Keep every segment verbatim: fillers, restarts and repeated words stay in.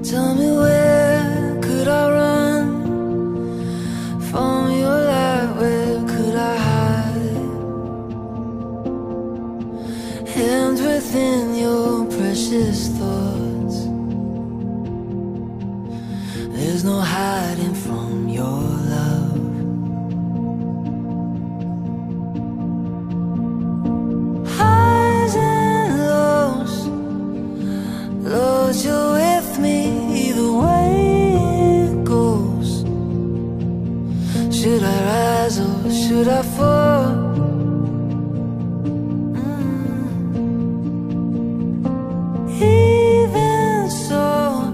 Tell me, where could I run from your light? Where could I hide? Hemmed within your precious thoughts, there's no hiding from your love. Highs and lows, Lord, you're with me either way it goes. Should I rise or should I fall? Mm. Even so,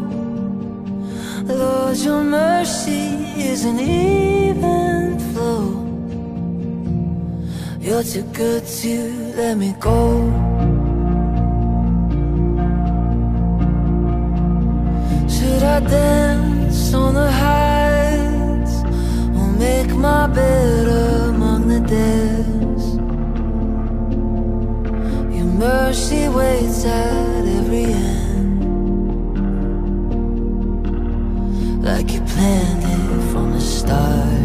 Lord, your mercy is an even flow. You're too good to let me go. Should I dance on the heights or make my bed among the dead? Your mercy waits at every end, like you planned it from the start.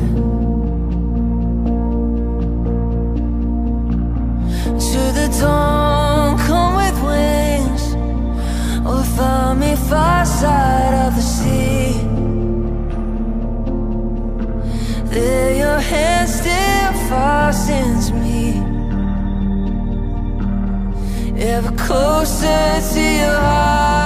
Should the dawn come with wings or find me far side of the sea, there your hand still fastens me, ever closer to your heart.